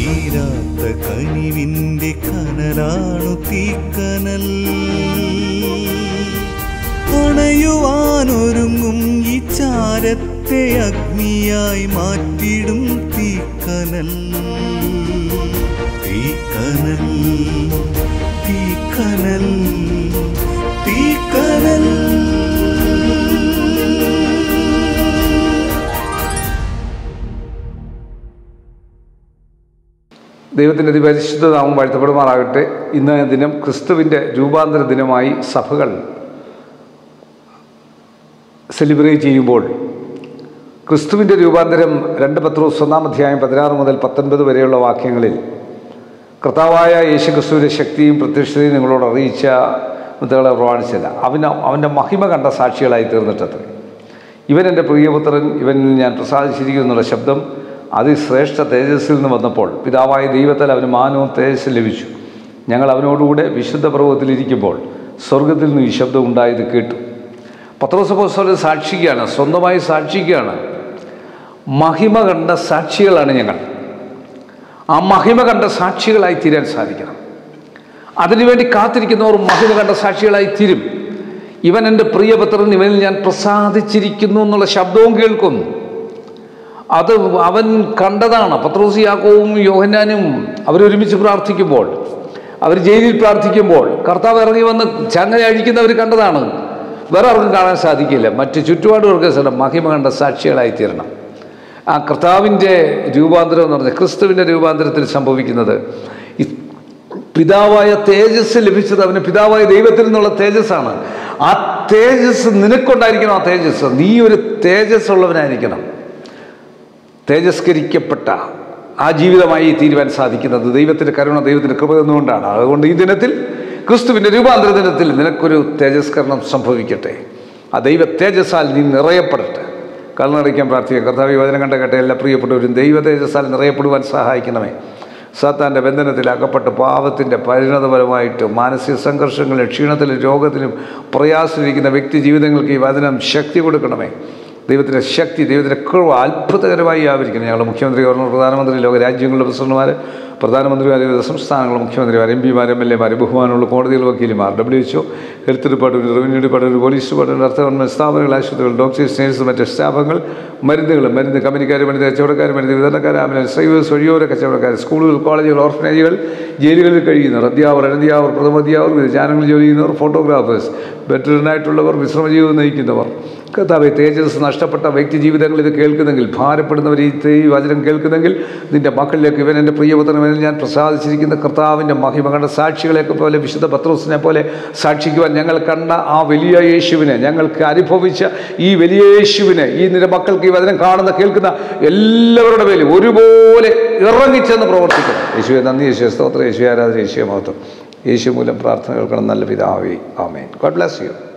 തീരാത്ത കനിവിൻ്റെ കനലാണു തീക്കനൽ. അണയുവാനൊരുങ്ങും ഈ ചാരത്തെ അഗ്നിയായി മാറ്റിടും തീക്കനൽ. തീക്കനൽ തീക്കനൽ തീക്കനൽ. ദൈവത്തിൻ്റെ അതിപരിശുദ്ധ നാമം വാഴ്ത്തപ്പെടുമാറാകട്ടെ. ഇന്ന് ദിനം ക്രിസ്തുവിൻ്റെ രൂപാന്തര ദിനമായി സഭകൾ സെലിബ്രേറ്റ് ചെയ്യുമ്പോൾ ക്രിസ്തുവിൻ്റെ രൂപാന്തരം 2 പത്രോസ് 1-ാം 16 മുതൽ 19 വരെയുള്ള വാക്യങ്ങളിൽ കർത്താവായ യേശു ക്രിസ്തുവിൻ്റെ ശക്തിയും പ്രത്യക്ഷതയും നിങ്ങളോട് അറിയിച്ച മുതകളെ പ്രമാണിച്ചില്ല. അവൻ്റെ മഹിമ കണ്ട സാക്ഷികളായി തീർന്നിട്ടത്. ഇവൻ എൻ്റെ പ്രിയപുത്രൻ, ഇവനിൽ ഞാൻ പ്രസാദിച്ചിരിക്കുന്നു എന്നുള്ള ശബ്ദം അതിശ്രേഷ്ഠ തേജസ്സിൽ നിന്ന് വന്നപ്പോൾ പിതാവായ ദൈവത്താൽ അവന് മാനവും തേജസ്സും ലഭിച്ചു. ഞങ്ങൾ അവനോടുകൂടെ വിശുദ്ധ പർവ്വതത്തിലിരിക്കുമ്പോൾ സ്വർഗത്തിൽ നിന്ന് ഈ ശബ്ദം ഉണ്ടായത് കേട്ടു. പത്രോസ് അപ്പോസ്തലൻ സാക്ഷിക്കുകയാണ്, സ്വന്തമായി സാക്ഷിക്കുകയാണ്. മഹിമ കണ്ട സാക്ഷികളാണ് ഞങ്ങൾ. ആ മഹിമ കണ്ട സാക്ഷികളായി തീരാൻ സാധിക്കണം. അതിനുവേണ്ടി കാത്തിരിക്കുന്നവർ മഹിമ കണ്ട സാക്ഷികളായി തീരും. ഇവൻ എൻ്റെ പ്രിയപുത്രൻ, ഇവനിൽ ഞാൻ പ്രസാദിച്ചിരിക്കുന്നു എന്നുള്ള ശബ്ദവും കേൾക്കും. അത് അവൻ കണ്ടതാണ്. പത്രോസ്, യാക്കോബും യോഹന്നാനും അവരൊരുമിച്ച് പ്രാർത്ഥിക്കുമ്പോൾ, അവർ ജയിലിൽ പ്രാർത്ഥിക്കുമ്പോൾ കർത്താവ് ഇറങ്ങി വന്ന് ചങ്ങല അഴിക്കുന്നവർ കണ്ടതാണ്. വേറെ ആർക്കും കാണാൻ സാധിക്കില്ല. മറ്റ് ചുറ്റുപാടുകൾക്ക് മഹിമ കണ്ട സാക്ഷികളായി തീരണം. ആ കർത്താവിൻ്റെ രൂപാന്തരം എന്ന് പറഞ്ഞാൽ ക്രിസ്തുവിൻ്റെ രൂപാന്തരത്തിൽ സംഭവിക്കുന്നത് പിതാവായ തേജസ് ലഭിച്ചത് അവന് പിതാവായ ദൈവത്തിൽ നിന്നുള്ള തേജസ്സാണ്. ആ തേജസ് നിനക്കൊണ്ടായിരിക്കണം. ആ തേജസ് നീ ഒരു തേജസ് ഉള്ളവനായിരിക്കണം. തേജസ്കരിക്കപ്പെട്ട ആ ജീവിതമായി തീരുവാൻ സാധിക്കുന്നത് ദൈവത്തിൻ്റെ കരുണ, ദൈവത്തിൻ്റെ കൃപ എന്നുകൊണ്ടാണ്. അതുകൊണ്ട് ഈ ദിനത്തിൽ, ക്രിസ്തുവിൻ്റെ രൂപാന്തര ദിനത്തിൽ നിനക്കൊരു തേജസ്കരണം സംഭവിക്കട്ടെ. ആ ദൈവ തേജസ്സാൽ നീ നിറയപ്പെടട്ടെ. കണ്ണടയ്ക്കാൻ പ്രാർത്ഥിക്കുക. കർത്താവ് വചനം കണ്ട കേട്ട എല്ലാ പ്രിയപ്പെട്ടവരും ദൈവ തേജസ്സാൽ നിറയപ്പെടുവാൻ സഹായിക്കണമേ. സാത്താൻ്റെ ബന്ധനത്തിൽ അകപ്പെട്ട് പാപത്തിൻ്റെ പരിണതപരമായിട്ട് മാനസിക സംഘർഷങ്ങളിലും ക്ഷീണത്തിലും രോഗത്തിലും പ്രയാസത്തിലിരിക്കുന്ന വ്യക്തി ജീവിതങ്ങൾക്ക് ഈ വചനം ശക്തി കൊടുക്കണമേ. ദൈവത്തിൻ്റെ ശക്തി, ദൈവത്തിൻ്റെ കൃപ അത്ഭുതകരമായി ആവരിക്കണം. ഞങ്ങളുടെ മുഖ്യമന്ത്രി, ഗവർണർ, പ്രധാനമന്ത്രി, ലോക രാജ്യങ്ങളുടെ പ്രസിഡന്റുമാർ, പ്രധാനമന്ത്രിമാർ, വിവിധ സംസ്ഥാനങ്ങളുടെ മുഖ്യമന്ത്രിമാർ, MP-മാർ, MLA-മാർ, ബഹുമാനമുള്ള കോടതികൾ, വക്കീലുമാർ, WHO, health department, revenue department, police department, അർത്ഥ ഗവൺമെൻറ് സ്ഥാപനങ്ങൾ, ആശുപത്രികൾ, ഡോക്ടേഴ്സ്, നേഴ്സ്, മറ്റ് സ്റ്റാഫുകൾ, മരുന്ന് കമ്പനിക്കാർ, മരുന്ന് കച്ചവടക്കാർ, മരുന്ന് വിതരണക്കാർ, ആംബുലൻസ് ഡ്രൈവേഴ്സ്, വഴിയോര കച്ചവടക്കാർ, സ്കൂളുകൾ, കോളേജുകൾ, ഓർഫനേജുകൾ, ജയിലുകളിൽ കഴിയുന്നവർ, അധ്യാപകർ, അനധ്യാപകർ, പ്രഥമാധ്യാപകർ, വിദ്യാലയങ്ങളിൽ ജോലി ചെയ്യുന്നവർ, ഫോട്ടോഗ്രാഫേഴ്സ്, വെറ്ററിനായിട്ടുള്ളവർ, വിശ്രമജീവിതം നയിക്കുന്നവർ, കർത്താവേ തേജസ് നഷ്ടപ്പെട്ട വ്യക്തി ജീവിതങ്ങൾ ഇത് കേൾക്കുന്നെങ്കിൽ, ഭാരപ്പെടുന്നവർ ഈ വചനം കേൾക്കുന്നെങ്കിൽ നിൻ്റെ മക്കളിലേക്ക് ഇവൻ എൻ്റെ പ്രിയപുത്രനിൽ ഞാൻ പ്രസാദിച്ചിരിക്കുന്ന കർത്താവിൻ്റെ മഹിമ കണ്ട സാക്ഷികളെയൊക്കെ പോലെ വിശുദ്ധ പത്രോസിനെ പോലെ സാക്ഷിക്കുവാൻ ഞങ്ങൾ കണ്ട ആ വലിയ യേശുവിനെ, ഞങ്ങൾക്ക് അനുഭവിച്ച ഈ വലിയ യേശുവിനെ ഈ നിന്റെ മക്കൾക്ക് ഈ വചനം കാണുന്ന കേൾക്കുന്ന എല്ലാവരുടെ പേരും ഒരുപോലെ ഇറങ്ങിച്ചെന്ന് പ്രവർത്തിക്കണം. യേശുവെ നന്ദി, യേശുവെ സ്തോത്രം, യേശുവെ ആരാധന, യേശുവെ മഹത്വം. യേശു മൂലം പ്രാർത്ഥന കേൾക്കണം നല്ല പിതാവേ. ആമേൻ. God bless U.